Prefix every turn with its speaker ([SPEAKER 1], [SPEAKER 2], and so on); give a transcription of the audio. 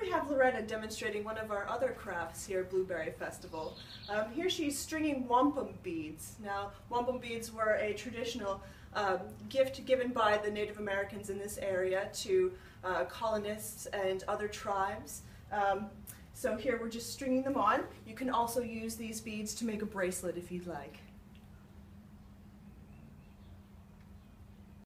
[SPEAKER 1] have Loretta demonstrating one of our other crafts here at Blueberry Festival. Here she's stringing wampum beads. Now, wampum beads were a traditional gift given by the Native Americans in this area to colonists and other tribes. So here we're just stringing them on. You can also use these beads to make a bracelet if you'd like.